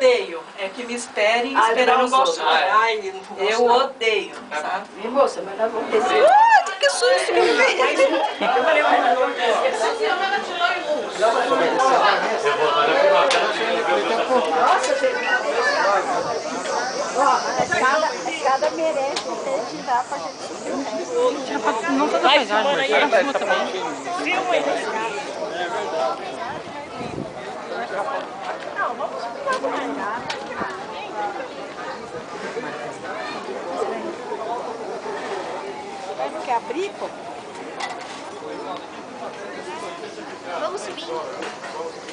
odeio. É que me esperem e esperar os outros. Ai, Eu odeio, sabe? E moça, mas nós vamos descer. Que susto que eu vi! eu falei, mas não. Ó, a escada merece ter tirar pra gente subir o resto. Não toda a paisagem, mas era a rua também. Filma aí na escada. Não, vamos subir lá. Mas não quer abrir, pô? Vamos subir.